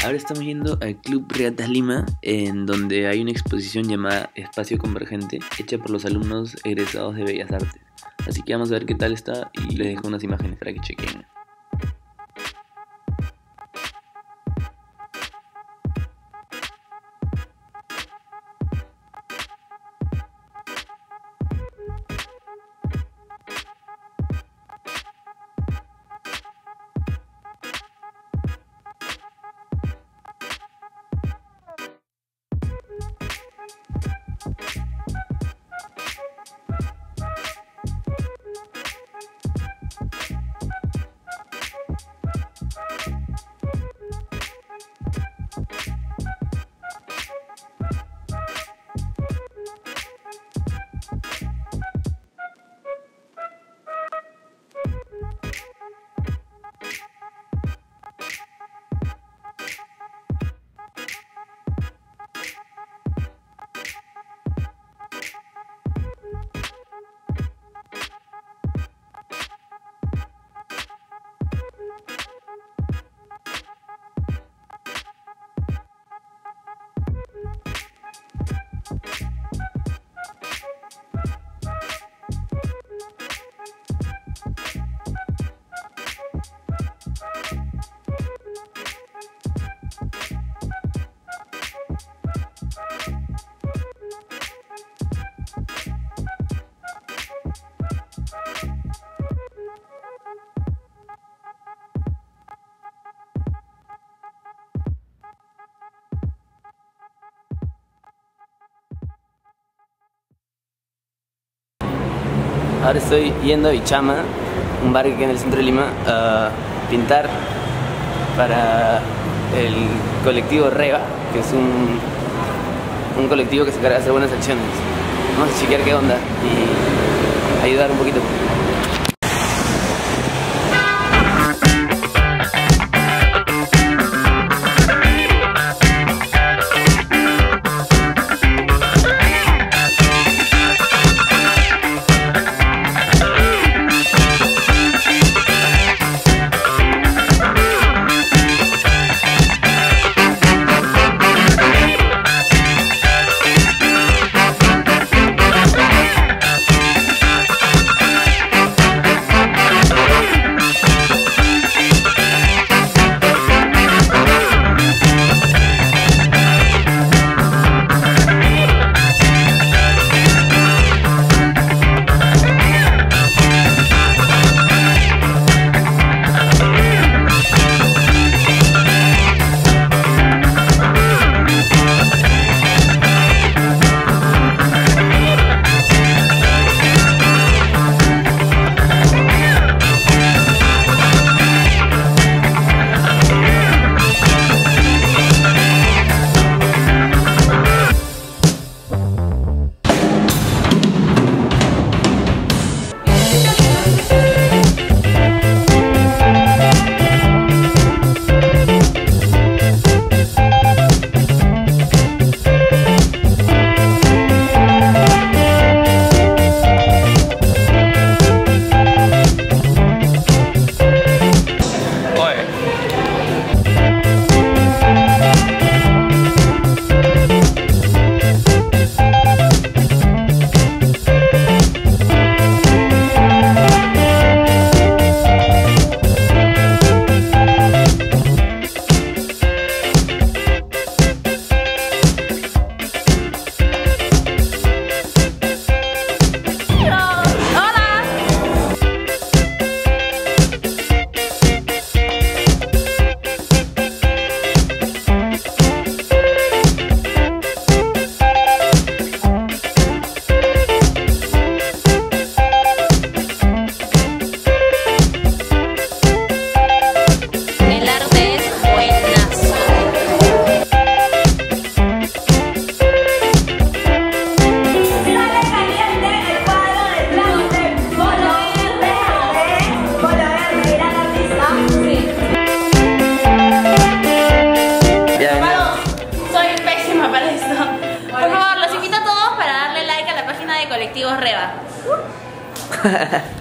Ahora estamos yendo al Club Regatas Lima, en donde hay una exposición llamada Espacio Convergente, hecha por los alumnos egresados de Bellas Artes. Así que vamos a ver qué tal está y les dejo unas imágenes para que chequen. Ahora estoy yendo a Bichama, un bar que queda en el centro de Lima, a pintar para el colectivo Reva, que es un colectivo que se encarga de hacer buenas acciones. Vamos a chequear qué onda y ayudar un poquito. Colectivos Reva.